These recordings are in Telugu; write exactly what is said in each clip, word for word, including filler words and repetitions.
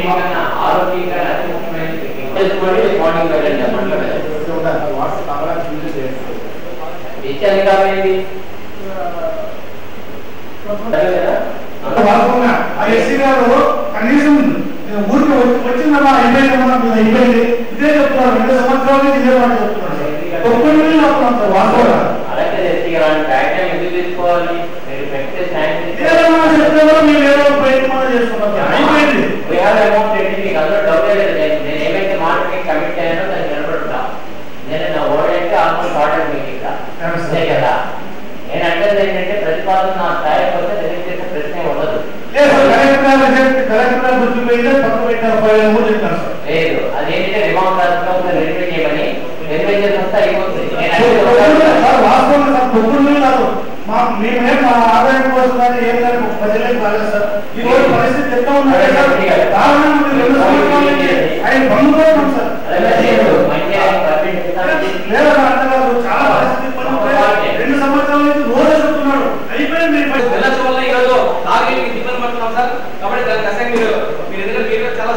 దేనికన్నా ఆరోగ్యంగా మార్నింగ్ వెళ్ళండి రీచార్జ్ కావేంటి ఎస్సీ గారు కనీసం ఊరికి వచ్చిందమ్మా అయిపోయిందమ్మా మీరు అయిపోయింది ఇదే చెప్తున్నారు రెండు సంవత్సరాల నుంచి ఇదే మాట చెప్తున్నారు వాస్తవం అలాగే ఎస్సీ గారు ప్యాటర్న్ ఎందుకు తీసుకోవాలి మీరు పెట్టే ఏదైనా చెప్తే కూడా మీరు ఏదో ప్రయత్నం చేసుకున్నారు అయిపోయింది అమౌంట్ ఏంటి మీకు అందరూ డౌట్ లేదు నేను ఏమైతే మార్కెటింగ్ కమిట్ అయ్యానో దాన్ని నిలబడుతా నేను నా ఓడ్ అయితే ఆల్మోస్ట్ ఆర్డర్ మీకు ఇక్కడ అంతే కదా నేను అంటే ఏంటంటే ప్రతిపాదన నా స్థాయి పోతే రిజెక్ట్ చేసే ప్రశ్నే ఉండదు లేదు అదేంటంటే రిమౌంట్ రాష్ట్రంలో రెన్యూ చేయమని రెన్యూ చేసి వస్తే అయిపోతుంది మేమే మా ఆదాయం కోసం కానీ ఏం కానీ ప్రజలకు కాలేదు సార్ ఈ రోజు పరిస్థితి ఎట్లా ఉందంటే సార్ కారణం రెండు సంవత్సరాల నుంచి ఆయన బంధువులు సార్ లేదా అంతకాదు చాలా పరిస్థితి రెండు సంవత్సరాల నుంచి రోజు చెప్తున్నాడు అయిపోయింది ఈరోజు తాగేకి ఇబ్బంది పడుతున్నాం సార్ కాబట్టి దాని కష్టంగా మీరు మీరు ఎదురు మీరు చాలా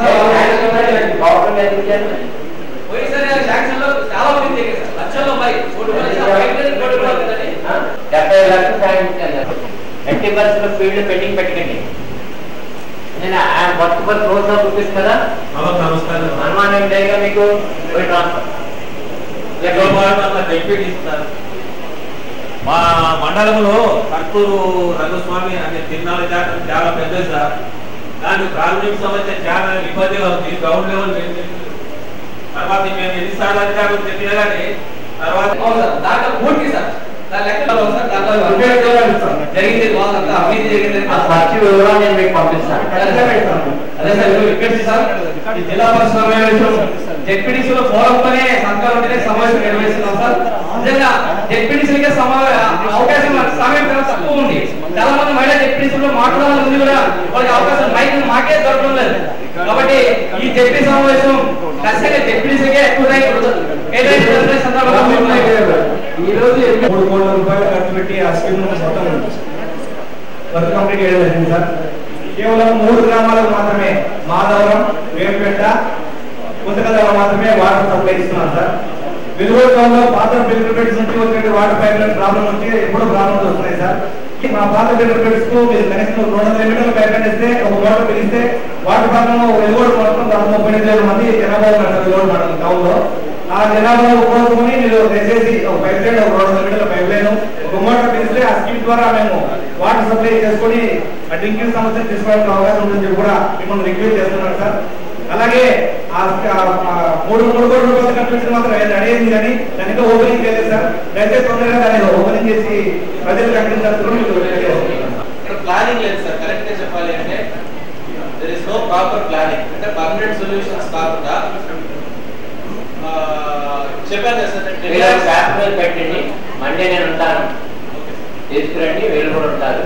పోయినసారి శాంక్షన్ లో చాలా మంది సార్ లక్షల్లో మరి డెబ్బై లక్షలు సాధించాను ఎట్టి పరిస్థితుల్లో ఫీల్డ్ పెండింగ్ పెట్టకండి నేను work for crores of rupees కదా అనుమానం లేదుగా మీకు ట్రాన్స్ఫర్ మా మండలంలో కర్పూరు రంగస్వామి అనే తిరునాళ్ళ జాతర చాలా పెద్దది సార్ దానికి ప్రాథమిక సమస్య చాలా ఇబ్బందిగా ఉంది గ్రౌండ్ లెవెల్ తర్వాత మేము ఎన్నిసార్లు అధికారులు చెప్పినా కానీ తర్వాత దాంట్లో పూర్తి సార్ దాని లెక్కలో సార్ దాంట్లో జరిగింది అభివృద్ధి జరిగింది సాక్షి వివరాలు నేను మీకు పంపిస్తాను అదే సార్ రిక్వెస్ట్ సార్ జిల్లా పరిషత్ సమావేశం జెడ్పీటీసీలో ఫోరంతోనే సంతకాలు ఉంటేనే సమావేశం నిర్వహిస్తున్నాం సార్ నిజంగా జెడ్పీటీసీలకే అవకాశం సమయం చాలా తక్కువ ఉంది చాలా మంది మహిళా జెడ్పీటీసీలో మాట్లాడాలని ఉంది కూడా వాళ్ళకి అవకాశం మైక్ మాకే దొరకడం లేదు కాబట్టి ఈ జెడ్పీ సమావేశం ఖచ్చితంగా జెడ్పీటీసీకే ఎక్కువ ఈ రోజు మూడు కోట్ల రూపాయలు ఖర్చు పెట్టి ఆ స్కీమ్ మొత్తం వర్క్ కంప్లీట్ చేయడం జరిగింది సార్ కేవలం మూడు గ్రామాలకు మాత్రమే మాధవరం వేంపేట పుస్తకాలలో మాత్రమే వాటర్ సప్లై ఇస్తున్నాం సార్ వెలుగులో పాత ఫిల్టర్స్ నుంచి వచ్చే వాటర్ పైప్ లైన్ ప్రాబ్లం వచ్చి ఎప్పుడో ప్రాబ్లమ్స్ వస్తున్నాయి సార్ మా పాత ఫిల్టర్స్ కు మీరు కనీసం రెండు వందల మీటర్లు పైప్ లైన్ ఇస్తే ఒక మోటార్ పిలిస్తే వాటర్ ప్రాబ్లం వెలుగుడు మొత్తం దాదాపు ముప్పై ఎనిమిది వేల మంది జనాభా ఉన్నారు వెలుగుడు మండలం టౌన్ లో ఆ జనాభా కోరుకుని మీరు దయచేసి ఒక పైప్ లైన్ ఒక రెండు వందల మీటర్ల పైప్ లైన్ ఒక మోటార్ పిలిస్తే ఆ స్కీమ్ ద్వారా మేము వాటర్ సప్లై చేసుకుని ఆ డ్రింకింగ్ సమస్యను తీసుకోవడానికి అవకాశం ఉందని చెప్పి కూడా మిమ్మల్ని రిక్వెస్ట్ చేస్తున్నాను సార్ అలాగే మూడు మూడు కోట్ల రూపాయలు ఖర్చు మాత్రం అడిగింది కానీ దానికి ఓపెనింగ్ చేయలేదు సార్ దయచేసి తొందరగా దాన్ని ఓపెనింగ్ చేసి ప్రజలకు అందించారు ప్లానింగ్ లేదు సార్ కరెక్ట్ గా చెప్పాలి అంటే there is no proper planning అంటే పర్మనెంట్ సొల్యూషన్స్ కాకుండా చెప్పాను సార్ పెట్టండి మండే నేను ఉంటాను తీసుకురండి వీళ్ళు కూడా ఉంటారు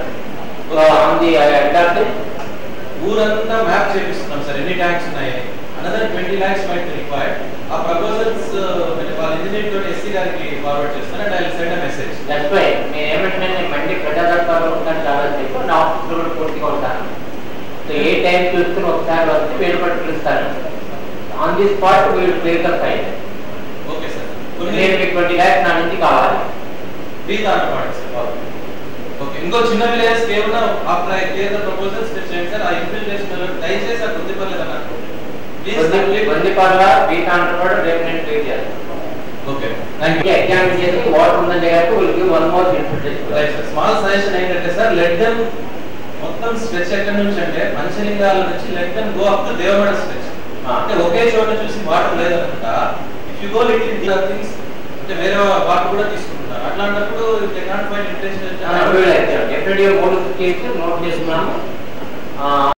ఊరంతా మ్యాప్ చేపిస్తున్నాం సార్ ఎన్ని ట్యాంక్స్ ఉన్నాయి another twenty lakhs might required ఆ ప్రపోజల్స్ వాళ్ళ ఇంజనీర్ తోటి ఎస్సీ గారికి ఫార్వర్డ్ చేస్తాను and I will send a message that's why నేను ఏమంటున్నా నేను మండే ప్రజాదర్బార్లో ఉంటాను చాలా చెప్పి నా ఆఫీస్లో కూడా పూర్తిగా ఉంటాను సో ఏ టైం చూసుకుని ఒకసారి వస్తే వీళ్ళు కూడా పిలుస్తాను ఆన్ ది స్పాట్ వీళ్ళు clear the file okay sir నేను మీకు ట్వంటీ ల్యాక్స్ నా నుంచి కావాలి ప్లీజ్ ఆర్డర్ సార్ ఓకే ఇంకో చిన్న విలేజ్ కేవలం after I clear the proposals చేయండి సార్ ఆ ఇన్ఫిల్ట్రేషన్ దయచేసి ఆ కొద్ది పర్లేదు అన్నారు ప్లీజ్ కొద్ది పర్ల బీట్ ఆంటర్ప్రెనర్ రేపు నేను క్లియర్ చేస్తాను ఓకే థ్యాంక్ యూ ఎగ్జామ్ చేసి వాటర్ ఉందని కాబట్టి will give one more infiltration right sir small suggestion ఏంటంటే సార్ లెట్ దెమ్ మొత్తం స్ట్రెచ్ ఎక్కడి నుంచి అంటే మంచిలింగాల నుంచి let them go up to Devagada stretch అంటే ఒకే చోట చూసి వాటర్ లేదనుకుంటా if you go little these things అంటే వేరే వాటర్ కూడా తీసుకుంటున్నారు అట్లాంటప్పుడు they can't find interest FIDO మూడు కేసు నోట్ చేసుకున్నాము